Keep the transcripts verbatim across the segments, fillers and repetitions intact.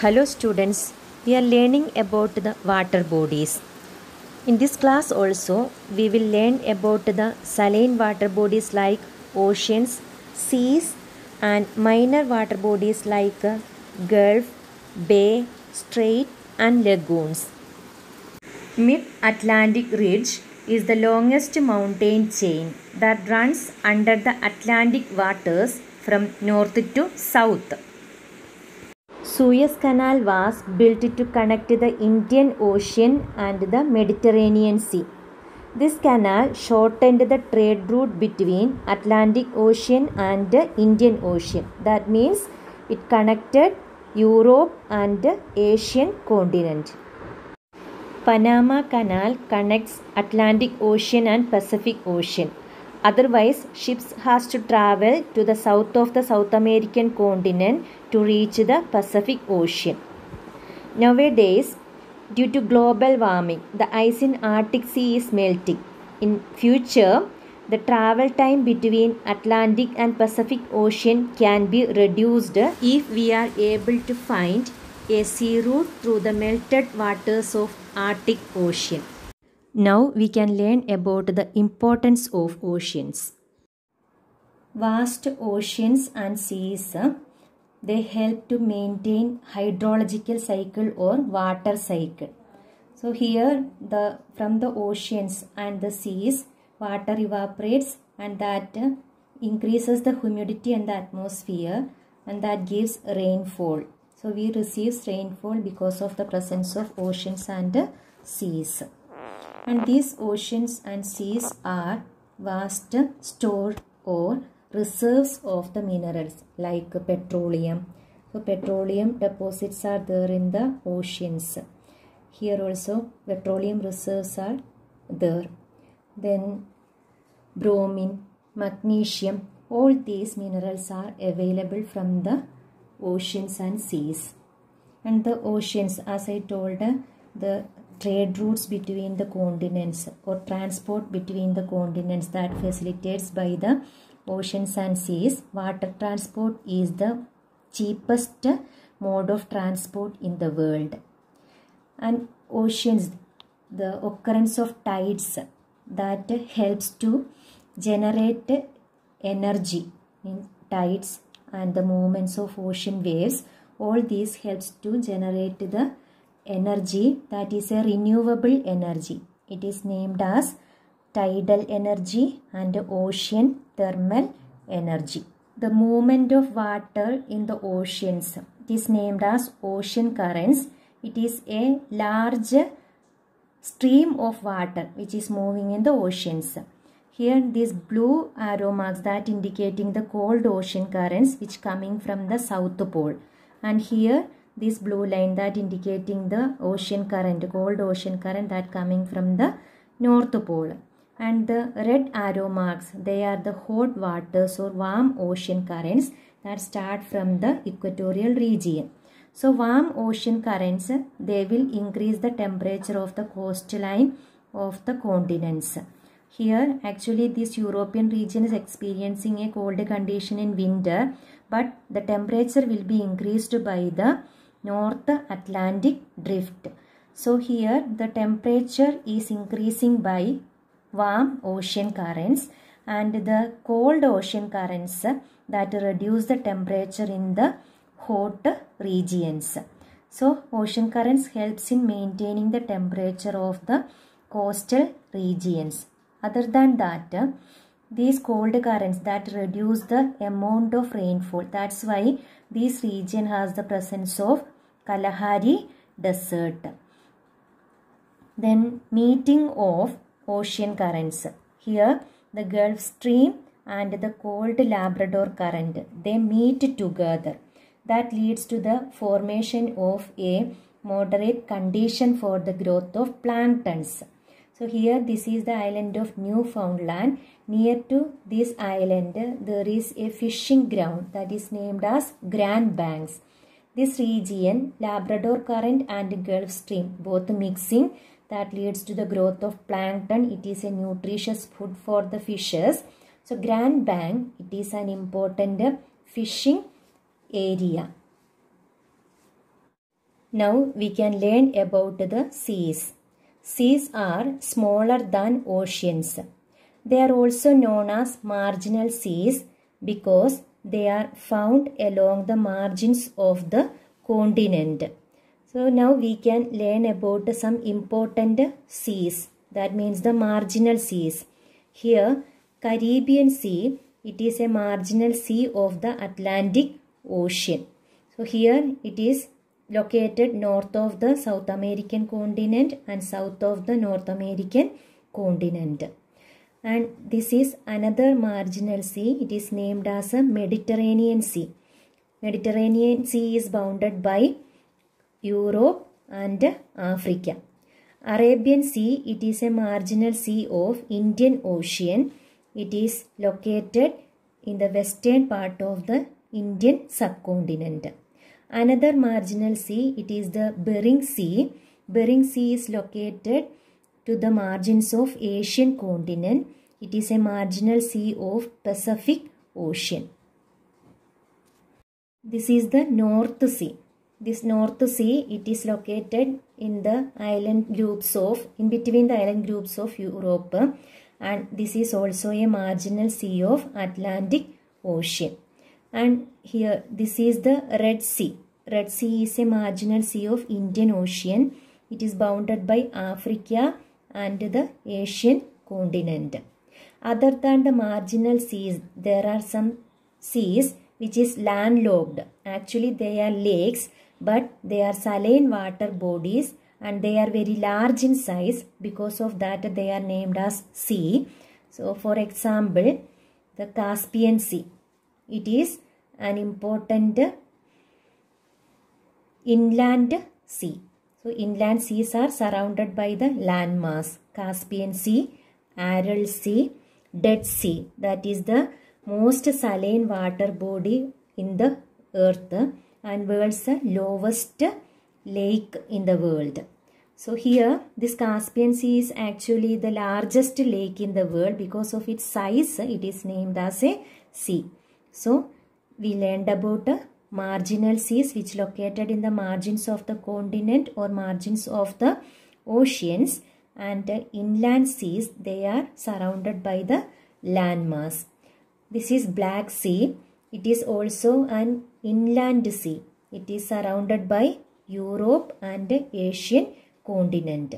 Hello students, we are learning about the water bodies. In this class also, we will learn about the saline water bodies like oceans, seas and minor water bodies like uh, gulf, bay, strait and lagoons. Mid-Atlantic Ridge is the longest mountain chain that runs under the Atlantic waters from north to south. Suez Canal was built to connect the Indian Ocean and the Mediterranean Sea. This canal shortened the trade route between Atlantic Ocean and the Indian Ocean. That means it connected Europe and the Asian continent. Panama Canal connects Atlantic Ocean and Pacific Ocean. Otherwise, ships has to travel to the south of the South American continent to reach the Pacific Ocean. Nowadays, due to global warming, the ice in Arctic Sea is melting. In future, the travel time between Atlantic and Pacific Ocean can be reduced if we are able to find a sea route through the melted waters of Arctic Ocean. Now we can learn about the importance of oceans. Vast oceans and seas, they help to maintain hydrological cycle or water cycle. So here the from the oceans and the seas, water evaporates and that increases the humidity in the atmosphere and that gives rainfall. So we receive rainfall because of the presence of oceans and seas. And these oceans and seas are vast store or reserves of the minerals like petroleum. So petroleum deposits are there in the oceans. Here also petroleum reserves are there. Then bromine, magnesium, all these minerals are available from the oceans and seas. And the oceans, as I told, the trade routes between the continents or transport between the continents that facilitates by the oceans and seas. Water transport is the cheapest mode of transport in the world. And oceans, the occurrence of tides that helps to generate energy in tides and the movements of ocean waves. All these helps to generate the energy that is a renewable energy. It is named as tidal energy and ocean thermal energy. The movement of water in the oceans, it is named as ocean currents. It is a large stream of water which is moving in the oceans. Here these blue arrow marks that indicating the cold ocean currents which coming from the south pole, and here this blue line that indicating the ocean current, cold ocean current that coming from the north pole. And the red arrow marks, they are the hot waters or warm ocean currents that start from the equatorial region. So warm ocean currents, they will increase the temperature of the coastline of the continents. Here actually this European region is experiencing a cold condition in winter, but the temperature will be increased by the North Atlantic drift. So here the temperature is increasing by warm ocean currents and the cold ocean currents that reduce the temperature in the hot regions. So ocean currents helps in maintaining the temperature of the coastal regions. Other than that, these cold currents that reduce the amount of rainfall. That's why this region has the presence of Kalahari Desert. Then meeting of ocean currents. Here the Gulf Stream and the cold Labrador Current, they meet together. That leads to the formation of a moderate condition for the growth of planktons. So here this is the island of Newfoundland. Near to this island there is a fishing ground that is named as Grand Banks. This region, Labrador Current and Gulf Stream both mixing, that leads to the growth of plankton. It is a nutritious food for the fishes. So Grand Bank, it is an important fishing area. Now we can learn about the seas. Seas are smaller than oceans. They are also known as marginal seas because they are found along the margins of the continent. So now we can learn about some important seas. That means the marginal seas. Here, Caribbean Sea, it is a marginal sea of the Atlantic Ocean. So here it is located north of the South American continent and south of the North American continent. And this is another marginal sea. It is named as a Mediterranean Sea. Mediterranean Sea is bounded by Europe and Africa. Arabian Sea, it is a marginal sea of Indian Ocean. It is located in the western part of the Indian subcontinent. Another marginal sea, it is the Bering Sea. Bering Sea is located to the margins of Asian continent. It is a marginal sea of Pacific Ocean. This is the North Sea. This North Sea, it is located in the island groups of, in between the island groups of Europe, and this is also a marginal sea of Atlantic Ocean. And here, this is the Red Sea. Red Sea is a marginal sea of Indian Ocean. It is bounded by Africa and the Asian continent. Other than the marginal seas, there are some seas which is landlocked. Actually, they are lakes, but they are saline water bodies and they are very large in size. Because of that, they are named as sea. So, for example, the Caspian Sea. It is an important inland sea. So, inland seas are surrounded by the landmass. Caspian Sea, Aral Sea, Dead Sea. That is the most saline water body in the earth and world's lowest lake in the world. So here this Caspian Sea is actually the largest lake in the world. Because of its size, it is named as a sea. So we learned about uh, marginal seas which located in the margins of the continent or margins of the oceans, and uh, inland seas, they are surrounded by the landmass. This is Black Sea. It is also an inland sea. It is surrounded by Europe and Asian continent.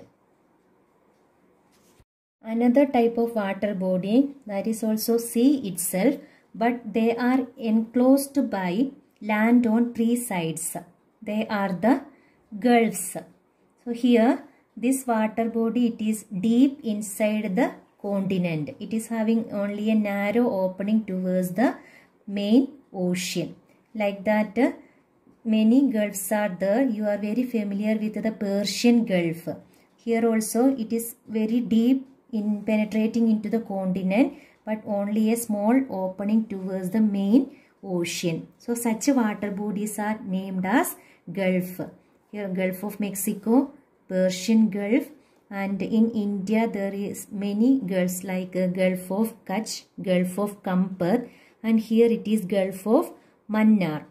Another type of water body, that is also sea itself, but they are enclosed by land on three sides. They are the gulfs. So here this water body, it is deep inside the continent. It is having only a narrow opening towards the main ocean. Like that, uh, many gulfs are there. You are very familiar with the Persian Gulf. Here also it is very deep in penetrating into the continent, but only a small opening towards the main ocean. So such water bodies are named as Gulf. Here Gulf of Mexico, Persian Gulf, and in India there is many gulfs like uh, Gulf of Kutch, Gulf of Kampar, and here it is Gulf of Mannar.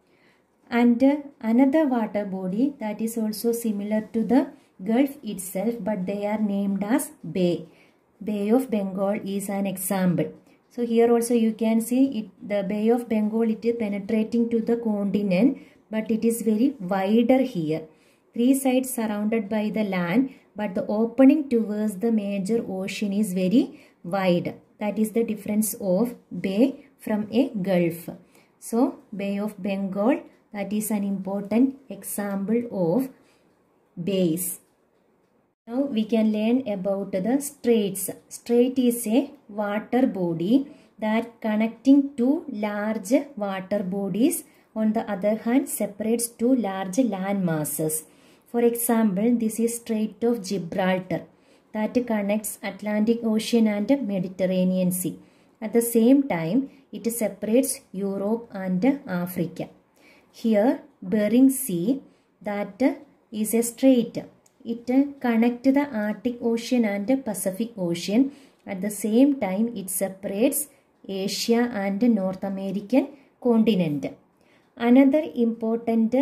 And uh, another water body that is also similar to the Gulf itself, but they are named as Bay. Bay of Bengal is an example. So here also you can see it, the Bay of Bengal, it is penetrating to the continent, but it is very wider here. Three sides surrounded by the land, but the opening towards the major ocean is very wide. That is the difference of bay from a gulf. So Bay of Bengal, that is an important example of bays. Now we can learn about the straits. Strait is a water body that connecting two large water bodies, on the other hand separates two large land masses. For example, this is Strait of Gibraltar that connects Atlantic Ocean and Mediterranean Sea. At the same time, it separates Europe and Africa. Here, Bering Sea, that is a strait. It connects the Arctic Ocean and Pacific Ocean. At the same time, it separates Asia and North American continent. Another important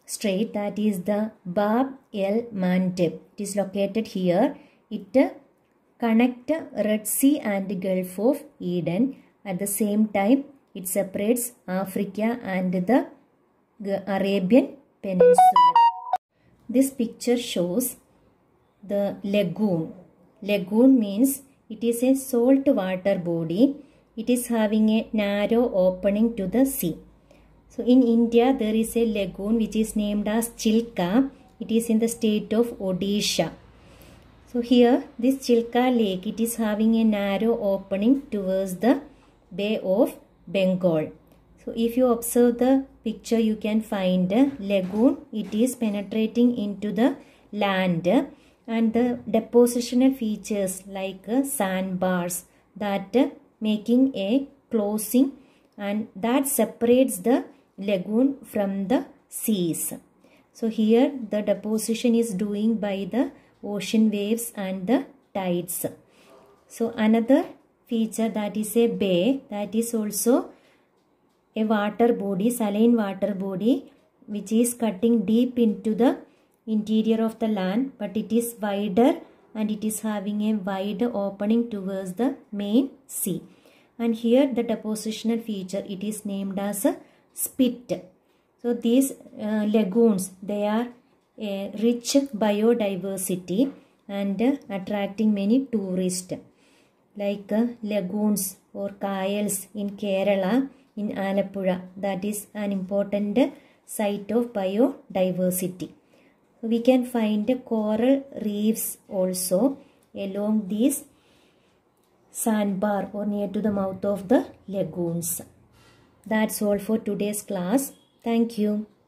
strait, that is the Bab el Mandeb. It is located here. It uh, connects Red Sea and Gulf of Eden. At the same time, it separates Africa and the Arabian Peninsula. This picture shows the lagoon. Lagoon means it is a salt water body. It is having a narrow opening to the sea. So in India there is a lagoon which is named as Chilka. It is in the state of Odisha. So here this Chilka lake, it is having a narrow opening towards the Bay of Bengal. So if you observe the picture, you can find a lagoon. It is penetrating into the land, and the depositional features like uh, sandbars that uh, making a closing, and that separates the lagoon from the seas. So here the deposition is doing by the ocean waves and the tides. So another feature, that is a bay, that is also a water body, saline water body, which is cutting deep into the interior of the land, but it is wider and it is having a wide opening towards the main sea. And here the depositional feature, it is named as a spit. So these uh, lagoons, they are a rich biodiversity and uh, attracting many tourists, like uh, lagoons or kayals in Kerala, in Alappuzha. That is an important uh, site of biodiversity. We can find uh, coral reefs also along these sandbar or near to the mouth of the lagoons. That's all for today's class. Thank you.